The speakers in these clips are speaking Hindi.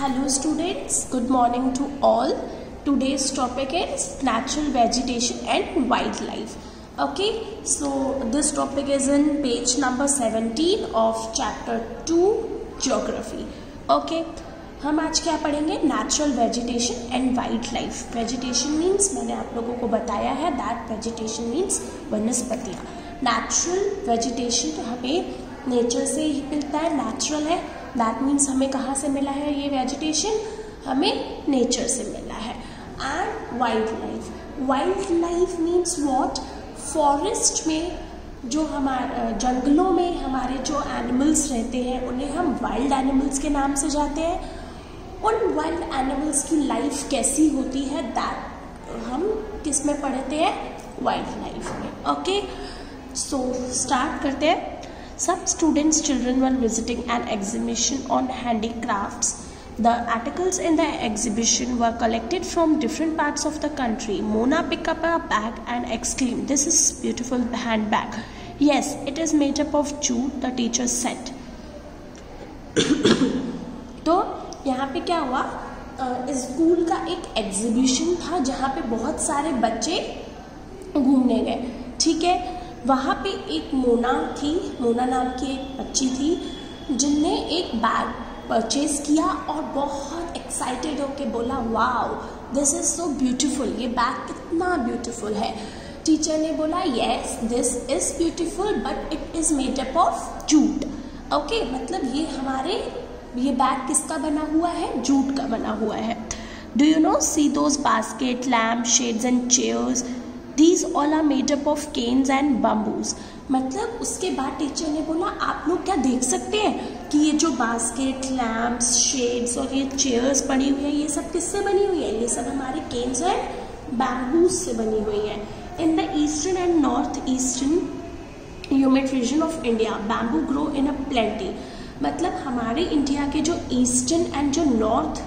Hello students, good morning to all. Today's topic is natural vegetation and wildlife. Okay, so this topic is in page number 17 of chapter 2 geography. Okay, हम आज क्या पढ़ेंगे? Natural vegetation and wildlife. Vegetation means मैंने आप लोगों को बताया है दैट वेजिटेशन मीन्स वनस्पतियाँ. नेचुरल वेजिटेशन तो हमें नेचर से ही मिलता है, नेचुरल है. दैट मीन्स हमें कहाँ से मिला है ये वेजिटेशन? हमें नेचर से मिला है. And wildlife means what? Forest में जो हमारे जंगलों में हमारे जो एनिमल्स रहते हैं उन्हें हम वाइल्ड एनिमल्स के नाम से जाते हैं. उन वाइल्ड एनिमल्स की लाइफ कैसी होती है दैट हम किस में पढ़ते हैं? वाइल्ड लाइफ में. ओके, सो स्टार्ट करते हैं. Some students' children were visiting an exhibition on handicrafts. The articles in the exhibition were collected from different parts of the country. Mona picked up a bag and exclaimed, "This is beautiful handbag." "Yes, it is made up of jute," the teacher said. तो यहाँ पे क्या हुआ? स्कूल का एक एग्जीबिशन था जहाँ पे बहुत सारे बच्चे घूमने गए. ठीक है, वहाँ पे एक मोना नाम की एक बच्ची थी जिनने एक बैग परचेज किया और बहुत एक्साइटेड होके बोला, wow this is so beautiful, ये बैग कितना ब्यूटीफुल है. टीचर ने बोला, yes this is beautiful but it is made up of jute. Okay, मतलब ये बैग किसका बना हुआ है? जूट का बना हुआ है. Do you know, see those basket, lamp, shades and chairs, These all are made up of canes and bamboos. मतलब उसके बाद टीचर ने बोला, आप लोग क्या देख सकते हैं कि ये जो बास्केट, लैम्प्स, शेड्स और ये चेयर्स पड़ी हुई है ये सब किससे बनी हुई है? ये सब हमारे केन्स एंड बैम्बूज से बनी हुई है. In the eastern and north eastern humid region of India bamboo grow in a plenty. मतलब हमारे इंडिया के जो ईस्टर्न एंड जो नॉर्थ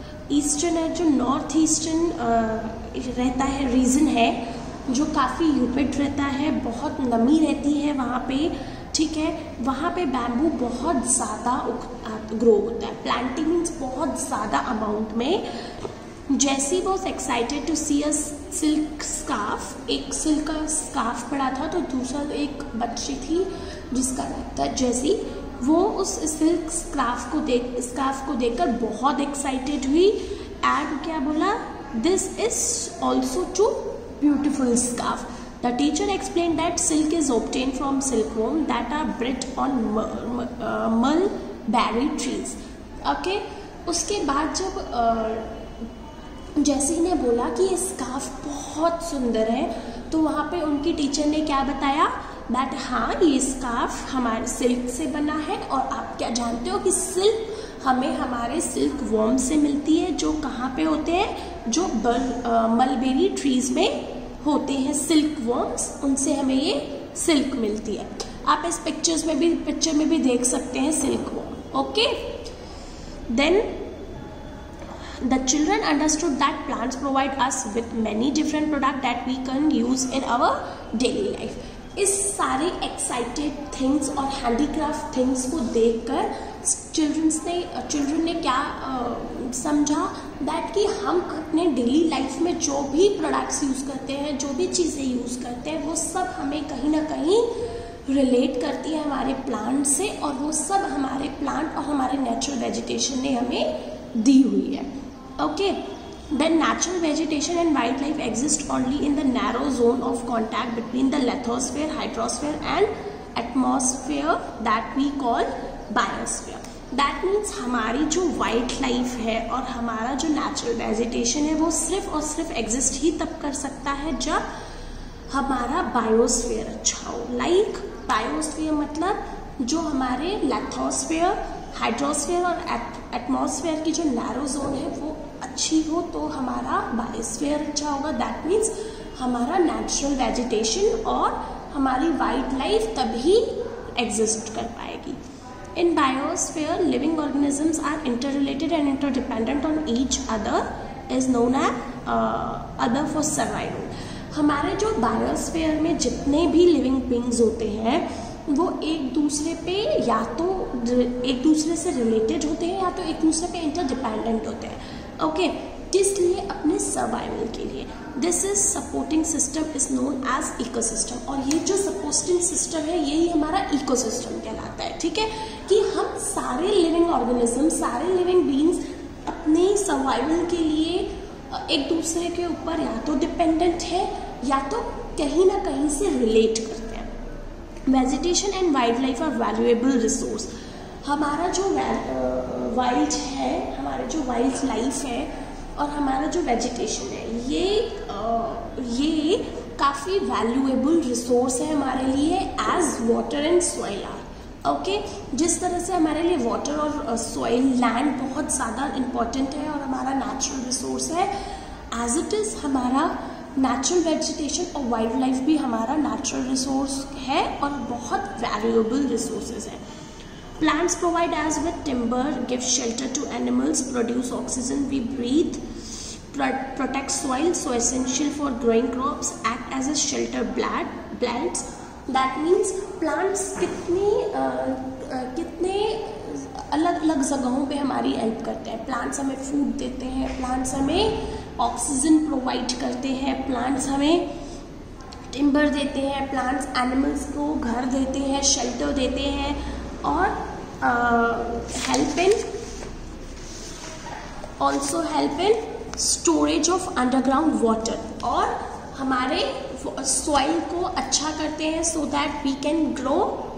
ईस्टर्न रहता है रीजन है जो काफ़ी ह्यूमिड रहता है, बहुत नमी रहती है वहाँ पे. ठीक है, वहाँ पे बैम्बू बहुत ज़्यादा ग्रो होता है. प्लांटिंग मीन्स बहुत ज़्यादा अमाउंट में. Jessie was excited to see a silk scarf. एक सिल्क का स्कार्फ पड़ा था तो दूसरा एक बच्ची थी जिसका नाम था जैसी. वो उस सिल्क स्कार्फ को देखकर बहुत एक्साइटेड हुई एंड क्या बोला? This is also too beautiful scarf. The teacher explained that silk is obtained from silkworm that are bred on mulberry trees. Okay, उसके बाद जब जैसी ने बोला कि ये स्कार्फ बहुत सुंदर है तो वहाँ पे उनकी टीचर ने क्या बताया? दैट हाँ, ये स्कार्फ हमारे सिल्क से बना है. और आप क्या जानते हो कि सिल्क हमें हमारे सिल्क वॉर्म से मिलती है जो कहाँ पे होते हैं? जो मलबेरी ट्रीज में होते हैं सिल्क वॉर्म्स, उनसे हमें ये सिल्क मिलती है. आप इस पिक्चर में भी देख सकते हैं silkworm. Okay, then the children understood that plants provide us with many different product that we can use in our daily life. इस सारे एक्साइटेड थिंग्स और हैंडीक्राफ्ट थिंग्स को देखकर चिल्ड्रन ने क्या समझा? दैट कि हम अपने डेली लाइफ में जो भी प्रोडक्ट्स यूज़ करते हैं, जो भी चीज़ें यूज़ करते हैं, वो सब हमें कहीं ना कहीं रिलेट करती है हमारे प्लांट से, और वो सब हमारे प्लांट और हमारे नेचुरल वेजिटेशन ने हमें दी हुई है. Okay, then natural vegetation and wildlife exist only in the narrow zone of contact between the lithosphere, hydrosphere and atmosphere that we call biosphere. That means हमारी जो वाइल्ड लाइफ है और हमारा जो नेचुरल वेजिटेशन है वो सिर्फ और सिर्फ एग्जिस्ट ही तब कर सकता है जब हमारा बायोस्फीयर अच्छा हो. लाइक बायोस्फीयर मतलब जो हमारे लिथोस्फीयर, हाइड्रोस्फीयर और एटमॉस्फेयर की जो नैरो जोन है वो अच्छी हो तो हमारा बायोस्फीयर अच्छा होगा. दैट मीन्स हमारा नेचुरल वेजिटेशन और हमारी वाइल्ड लाइफ तभी एग्जिस्ट कर पाएगी. In biosphere living organisms are interrelated and interdependent on each other is known as other for survival. हमारे जो बायोस्फीयर में जितने भी लिविंग बींग्स होते हैं वो एक दूसरे पे या तो एक दूसरे से रिलेटेड होते हैं या तो एक दूसरे पे इंटरडिपेंडेंट होते हैं। ओके, इसलिए अपने सर्वाइवल के लिए this is supporting system is known as ecosystem. और ये जो सपोर्टिंग सिस्टम है यही हमारा इकोसिस्टम कहलाता है। ठीक है, कि हम सारे लिविंग ऑर्गेनिज्म, सारे लिविंग बीइंग्स अपने सर्वाइवल के लिए एक दूसरे के ऊपर या तो डिपेंडेंट है या तो कहीं ना कहीं से रिलेट करते हैं। Vegetation and wildlife are valuable resource. हमारा जो वाइल्ड है, हमारा जो वाइल्ड लाइफ है और हमारा जो वेजिटेशन है ये काफ़ी वैल्यूएबल रिसोर्स है हमारे लिए as water and soil are. Okay, जिस तरह से हमारे लिए वाटर और सॉइल लैंड बहुत ज़्यादा इम्पॉर्टेंट है और हमारा नेचुरल रिसोर्स है, एज इट इज़ हमारा नेचुरल वेजिटेशन और वाइल्ड लाइफ भी हमारा नेचुरल रिसोर्स है और बहुत वैल्यूएबल रिसोर्सेज है। Plants provide as with timber, give shelter to animals, produce oxygen we breathe, protect soil, so essential for growing crops, act as a shelter plants. That means plants कितने अलग अलग जगहों पे हमारी हेल्प करते हैं। प्लांट्स हमें फूड देते हैं, प्लांट्स हमें ऑक्सीजन प्रोवाइड करते हैं, प्लांट्स हमें टिम्बर देते हैं, प्लांट्स एनिमल्स को घर देते हैं, शेल्टर देते हैं और help in storage of underground water. और हमारे सॉइल को अच्छा करते हैं so that we can grow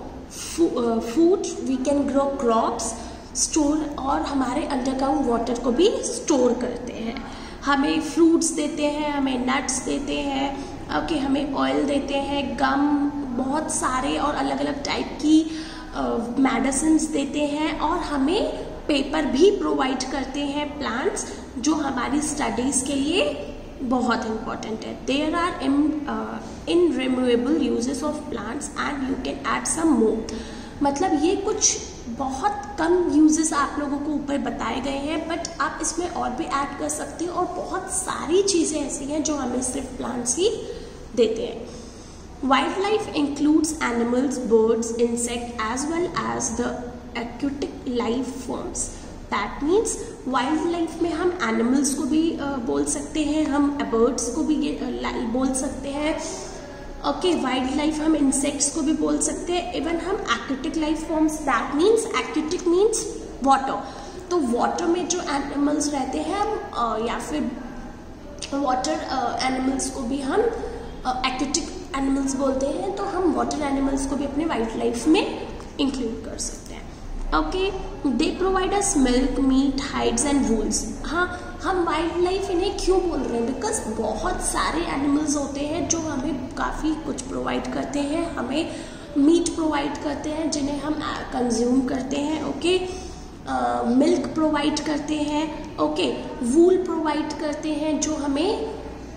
food, we can grow crops, store, और हमारे अंडरग्राउंड वाटर को भी स्टोर करते हैं। हमें फ्रूट्स देते हैं, हमें नट्स देते हैं, ओके, हमें ऑयल देते हैं, गम, बहुत सारे और अलग अलग टाइप की मेडिसिन्स देते हैं और हमें पेपर भी प्रोवाइड करते हैं प्लांट्स, जो हमारी स्टडीज के लिए बहुत इंपॉर्टेंट है। There are innumerable uses of plants and you can add some more. मतलब ये कुछ बहुत कम यूजेस आप लोगों को ऊपर बताए गए हैं, बट आप इसमें और भी ऐड कर सकते हैं और बहुत सारी चीज़ें ऐसी हैं जो हमें सिर्फ प्लांट्स ही देते हैं। Wildlife includes animals, birds, insect as well as the aquatic life forms. That means wildlife में हम एनिमल्स को भी बोल सकते हैं, हम बर्ड्स को भी बोल सकते हैं, ओके, वाइल्ड लाइफ हम इंसेक्ट्स को भी बोल सकते हैं, इवन हम aquatic life forms, that means aquatic means water. तो वाटर में जो एनिमल्स रहते हैं हम या फिर वाटर एनिमल्स को भी हम एक्वेटिक एनिमल्स बोलते हैं, तो हम वाटर एनिमल्स को भी अपने वाइल्ड लाइफ में इंक्लूड कर सकते हैं। Okay, they provide us milk, meat, hides and wools. हाँ, हम वाइल्ड लाइफ इन्हें क्यों बोल रहे हैं? बिकॉज बहुत सारे एनिमल्स होते हैं जो हमें काफ़ी कुछ प्रोवाइड करते हैं, हमें मीट प्रोवाइड करते हैं जिन्हें हम कंज्यूम करते हैं, ओके, मिल्क प्रोवाइड करते हैं, ओके, वूल प्रोवाइड करते हैं जो हमें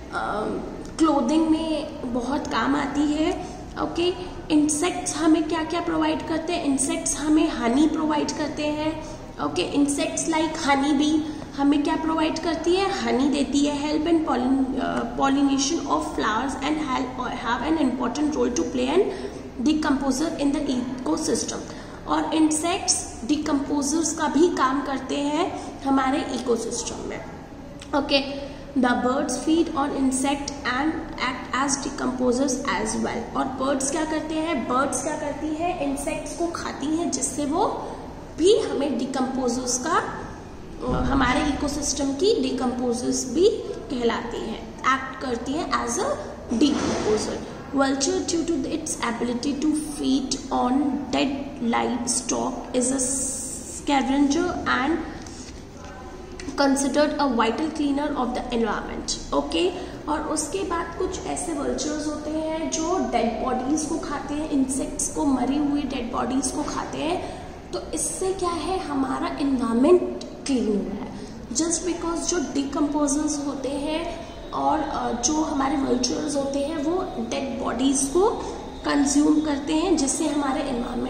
क्लोथिंग में बहुत काम आती है, ओके। इंसेक्ट्स हमें क्या क्या प्रोवाइड करते हैं? इंसेक्ट्स हमें हनी प्रोवाइड करते हैं, okay. Insects like honey bee हमें क्या प्रोवाइड करती है? हनी देती है, help in pollination of flowers and have an important role to play and decomposer in the ecosystem. और इंसेक्ट्स डिकम्पोजर्स का भी काम करते हैं हमारे इकोसिस्टम में, okay. The birds feed on insect and act as decomposers as well. और birds क्या करते हैं? Birds क्या करती है? Insects को खाती हैं, जिससे वो भी हमें decomposers का, हमारे इकोसिस्टम की decomposers भी कहलाती हैं, act करती हैं as a decomposer. Vulture, due to its ability to feed on dead livestock, is a scavenger and considered a vital cleaner of the environment, okay। और उसके बाद कुछ ऐसे वल्चर्स होते हैं जो डेड बॉडीज को खाते हैं, इंसेक्ट्स को, मरी हुई डेड बॉडीज को खाते हैं। तो इससे क्या है, हमारा एनवायरनमेंट क्लीन हुआ है। जस्ट बिकॉज जो डिकम्पोजर्स होते हैं और जो हमारे वल्चर्स होते हैं वो डेड बॉडीज को कंज्यूम करते हैं, जिससे हमारे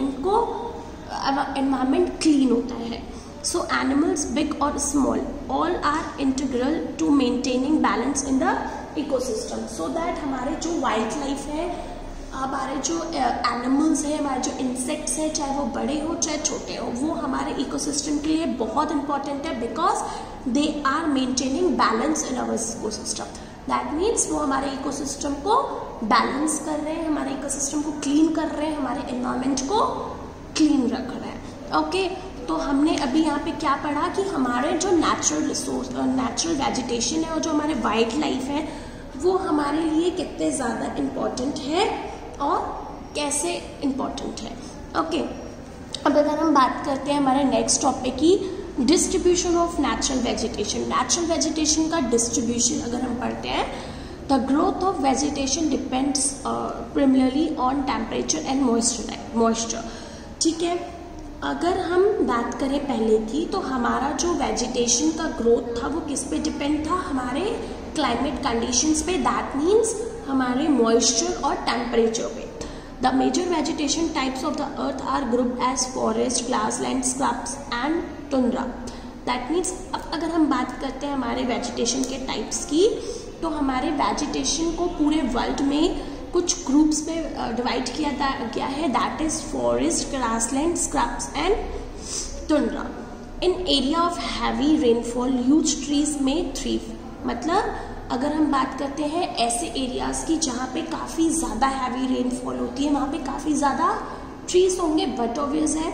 एनवायरनमेंट क्लीन होता है। So animals, big or small, all are integral to maintaining balance in the ecosystem. So that हमारे जो वाइल्ड लाइफ है हमारे जो एनिमल्स हैं, हमारे जो इंसेक्ट्स हैं, चाहे वो बड़े हो चाहे छोटे हो, वो हमारे इकोसिस्टम के लिए बहुत इंपॉर्टेंट है because they are maintaining balance in our ecosystem. That means वो हमारे इकोसिस्टम को बैलेंस कर रहे हैं, हमारे इकोसिस्टम को क्लीन कर रहे हैं, हमारे एनवायरमेंट को क्लीन रख रहे हैं। ओके, तो हमने अभी यहाँ पे क्या पढ़ा कि हमारे जो नेचुरल रिसोर्स और नेचुरल वेजिटेशन है और जो हमारे वाइल्ड लाइफ है वो हमारे लिए कितने ज़्यादा इम्पोर्टेंट है और कैसे इम्पोर्टेंट है। ओके, अब अगर हम बात करते हैं हमारे नेक्स्ट टॉपिक की, distribution of natural vegetation. Natural vegetation का डिस्ट्रीब्यूशन अगर हम पढ़ते हैं, the growth of vegetation depends primarily on temperature and moisture. ठीक है, अगर हम बात करें पहले की, तो हमारा जो वेजिटेशन का ग्रोथ था वो किस पे डिपेंड था, हमारे क्लाइमेट कंडीशंस पे, दैट मीन्स हमारे मॉइस्चर और टेम्परेचर पे। The major vegetation types of the earth are group as forest, grassland, scrubs and tundra. That means अब अगर हम बात करते हैं हमारे वेजिटेशन के टाइप्स की, तो हमारे वेजिटेशन को पूरे वर्ल्ड में कुछ ग्रुप्स में डिवाइड किया गया है, that is forest, grassland, scrubs and tundra. In area of heavy rainfall huge trees में थ्रीव। मतलब अगर हम बात करते हैं ऐसे एरियाज की जहाँ पे काफ़ी ज़्यादा हैवी रेनफॉल होती है, वहाँ पे काफ़ी ज़्यादा ट्रीज होंगे, बट ऑब्वियस है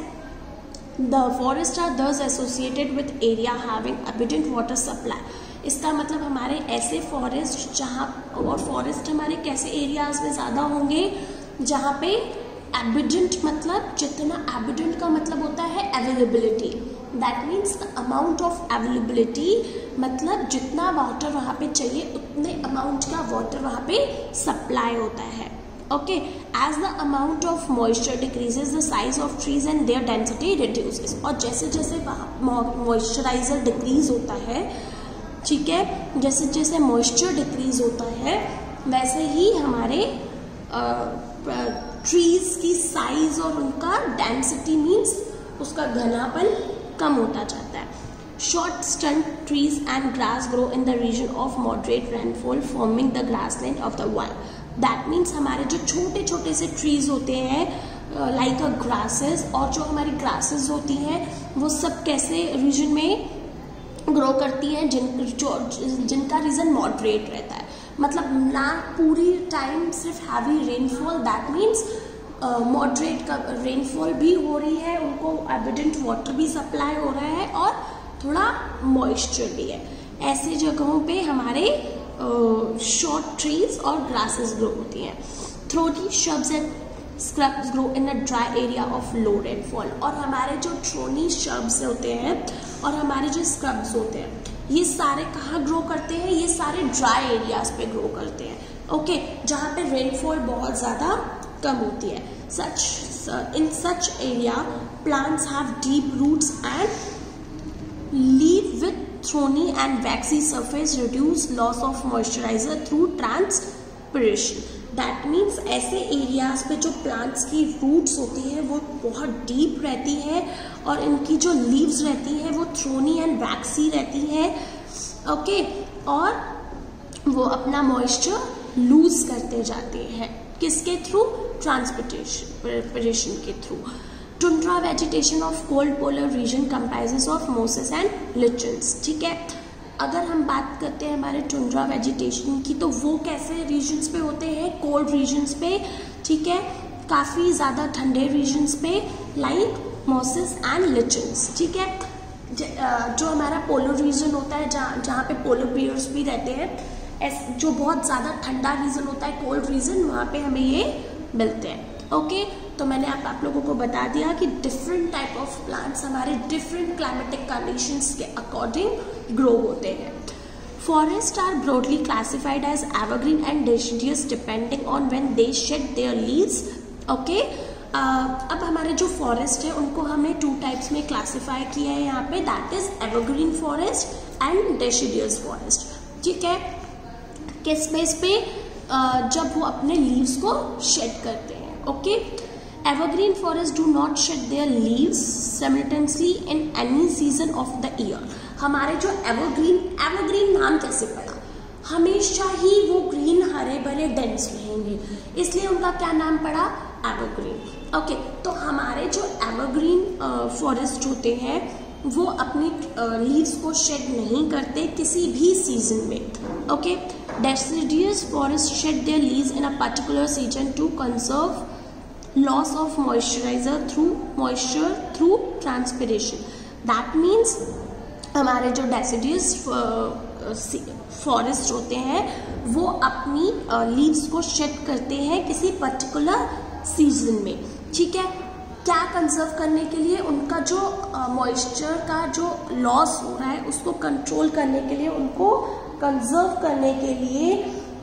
the forest are thus associated with area having abundant water supply. इसका मतलब हमारे ऐसे फॉरेस्ट जहाँ, और फॉरेस्ट हमारे कैसे एरियाज में ज़्यादा होंगे जहाँ पे एबिडेंट, मतलब जितना एबिडेंट का मतलब होता है availability, that means the amount of availability, मतलब जितना वाटर वहाँ पे चाहिए उतने अमाउंट का वाटर वहाँ पे सप्लाई होता है। Okay, as the amount of moisture decreases the size of trees and their density reduces. और जैसे जैसे मॉइस्चराइजर डिक्रीज होता है, ठीक है, जैसे जैसे मॉइस्चर डिक्रीज होता है वैसे ही हमारे ट्रीज की साइज और उनका डेंसिटी मीन्स उसका घनापन कम होता जाता है। Short stunt trees and grass grow in the region of moderate rainfall forming the grassland of the world. That means हमारे जो छोटे छोटे से ट्रीज होते हैं लाइक अ ग्रासेस, और जो हमारी ग्रासेस होती हैं वो सब कैसे रीजन में ग्रो करती हैं, जिनका रीजन मॉडरेट रहता है, मतलब ना पूरी टाइम सिर्फ heavy rainfall, that means moderate का रेनफॉल भी हो रही है, उनको एबिडेंट वाटर भी सप्लाई हो रहा है और थोड़ा मॉइस्चर भी है। ऐसे जगहों पे हमारे शॉर्ट ट्रीज और ग्रासेस ग्रो होती हैं। Thorny shrubs and scrubs grow in a dry area of low rainfall. और हमारे जो थ्रोनी श्रब्स होते हैं और हमारे जो स्क्रब्स होते हैं ये सारे कहाँ ग्रो करते हैं, ये सारे ड्राई एरियाज पे ग्रो करते हैं। ओके, जहाँ पे रेनफॉल बहुत ज़्यादा कम होती है। In such area plants have deep roots and leaf with thorny and waxy surface reduce loss of moisturizer through transpiration. That means ऐसे एरियाज पे जो प्लांट्स की रूट्स होती हैं वो बहुत डीप रहती है और इनकी जो लीव्स रहती हैं वो थ्रोनी एंड वैक्सी रहती हैं। ओके, और वो अपना मॉइस्चर लूज करते जाते हैं, किसके थ्रू, ट्रांसपिरेशन के through. Tundra vegetation of cold polar region comprises of mosses and lichens. ठीक है, अगर हम बात करते हैं हमारे टुंड्रा वेजिटेशन की तो वो कैसे रीजन्स पे होते हैं, कोल्ड रीजन्स पे, ठीक है, काफ़ी ज़्यादा ठंडे रीजन्स पे लाइक मोसेस एंड लिचन्स। ठीक है, जो हमारा पोलर रीजन होता है जहाँ पे पोलर बियर्स भी रहते हैं, जो बहुत ज़्यादा ठंडा रीजन होता है, कोल्ड रीजन, वहाँ पे हमें ये मिलते हैं। ओके, तो मैंने आप लोगों को बता दिया कि डिफरेंट टाइप ऑफ प्लांट्स हमारे डिफरेंट क्लाइमेटिक कंडीशंस के अकॉर्डिंग ग्रो होते हैं। Forest are broadly classified as evergreen and deciduous depending on when they shed their leaves. Okay, अब हमारे जो फॉरेस्ट है उनको हमने 2 टाइप्स में क्लासीफाई किया है यहाँ पे, that is evergreen forest and deciduous forest. ठीक है, किस बेस पे, जब वो अपने लीव्स को शेड करते हैं। Okay, evergreen forest do not shed their leaves simultaneously in any season of the year. हमारे जो एवरग्रीन नाम कैसे पड़ा, हमेशा ही वो ग्रीन, हरे भरे, डेंस रहेंगे, इसलिए उनका क्या नाम पड़ा, एवरग्रीन। ओके, तो हमारे जो एवरग्रीन फॉरेस्ट होते हैं वो अपनी लीव्स को शेड नहीं करते किसी भी सीजन में। Okay, deciduous forest shed their leaves in a particular season to conserve loss of moisturiser through transpiration. That means हमारे जो डेसिडियस फॉरेस्ट होते हैं वो अपनी लीव्स को शेड करते हैं किसी पर्टिकुलर सीजन में। ठीक है, क्या कंजर्व करने के लिए, उनका जो मॉइस्चर का जो लॉस हो रहा है उसको कंट्रोल करने के लिए, उनको कंजर्व करने के लिए,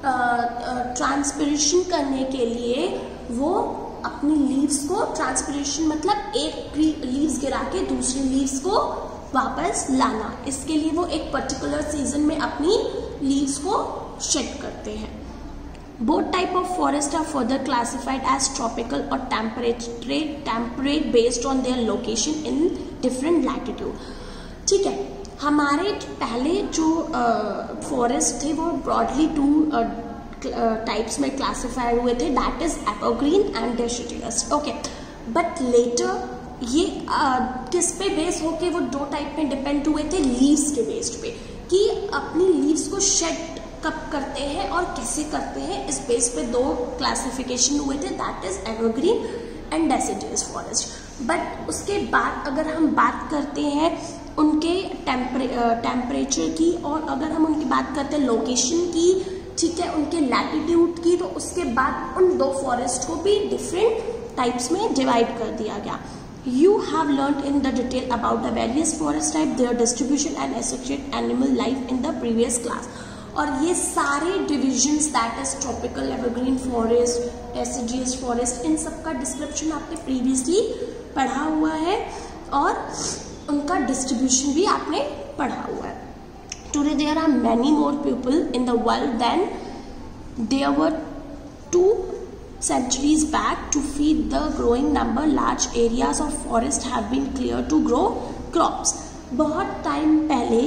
ट्रांसपिरेशन करने के लिए वो अपनी लीव्स को, ट्रांसपिरेशन मतलब एक लीव्स गिरा के दूसरी लीव्स को वापस लाना, इसके लिए वो एक पर्टिकुलर सीजन में अपनी लीव्स को शेड करते हैं। Both type of forest are further classified as tropical or temperate based on their location in different latitude। ठीक है, हमारे पहले जो फॉरेस्ट थे वो ब्रॉडली 2 टाइप्स में क्लासिफाई हुए थे, that is evergreen and deciduous. Okay, but later ये किस पे बेस होके वो 2 टाइप में डिपेंड हुए थे, लीव्स के बेस्ड पे, कि अपनी लीव्स को शेड कब करते हैं और कैसे करते हैं, इस बेस पे 2 क्लासिफिकेशन हुए थे, that is evergreen and deciduous forest. But उसके बाद अगर हम बात करते हैं उनके टेम्परेचर की, और अगर हम उनकी बात करते हैं लोकेशन की, ठीक है, उनके लैटिट्यूड की, तो उसके बाद उन 2 फॉरेस्ट को भी डिफरेंट टाइप्स में डिवाइड कर दिया गया। You have learned in the detail about the various forest type, their distribution and associated animal life in the previous class। और ये सारे divisions, that is tropical, evergreen forest, deciduous forest, इन सब का डिस्क्रिप्शन आपने प्रीवियसली पढ़ा हुआ है और उनका डिस्ट्रीब्यूशन भी आपने पढ़ा हुआ है। Today there are many more people in the world than there were 2 centuries back to feed the growing number. Large areas of forest have been cleared to grow crops। बहुत टाइम पहले,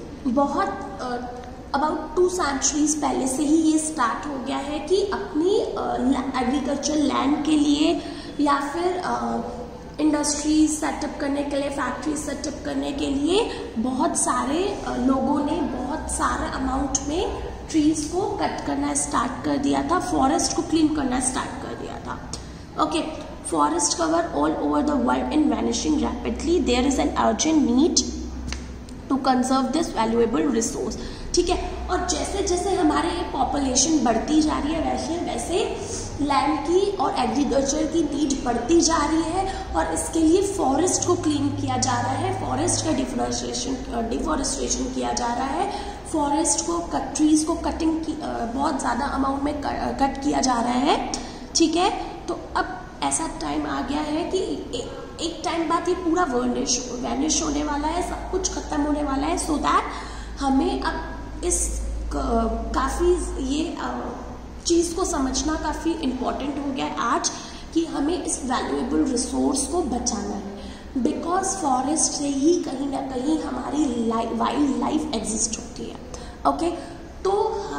बहुत अबाउट 2 centuries पहले से ही ये स्टार्ट हो गया है कि अपनी एग्रीकल्चर लैंड के लिए या फिर इंडस्ट्रीज सेटअप करने के लिए, फैक्ट्री सेटअप करने के लिए बहुत सारे लोगों ने बहुत सारे अमाउंट में ट्रीज को कट करना स्टार्ट कर दिया था, फॉरेस्ट को क्लीन करना स्टार्ट कर दिया था। Okay, forest cover all over the world in vanishing rapidly, there is an urgent need to conserve this valuable resource. ठीक है, और जैसे जैसे हमारे पॉपुलेशन बढ़ती जा रही है वैसे वैसे लैंड की और एग्रीकल्चर की नीड बढ़ती जा रही है, और इसके लिए फॉरेस्ट को क्लीन किया जा रहा है, फॉरेस्ट का डिफॉरेस्टेशन किया जा रहा है, फॉरेस्ट को ट्रीज को कटिंग की बहुत ज़्यादा अमाउंट में कट किया जा रहा है। ठीक है, तो अब ऐसा टाइम आ गया है कि एक टाइम बाद ये पूरा वैनिश होने वाला है, सब कुछ खत्म होने वाला है। सो दैट हमें अब इस काफ़ी ये चीज़ को समझना काफ़ी इम्पोर्टेंट हो गया है आज, कि हमें इस वैल्यूएबल रिसोर्स को बचाना है, बिकॉज फॉरेस्ट से ही कहीं ना कहीं हमारी वाइल्ड लाइफ एग्जिस्ट होती है। ओके, तो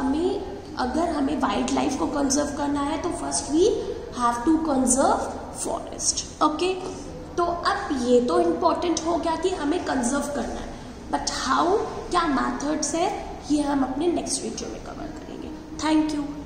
अगर हमें वाइल्ड लाइफ को कंजर्व करना है तो first we have to conserve forest. Okay, तो अब ये तो इम्पोर्टेंट हो गया कि हमें कंजर्व करना है, बट हाउ, क्या मैथड्स है, ये हम अपने नेक्स्ट वीडियो में कवर करेंगे। Thank you.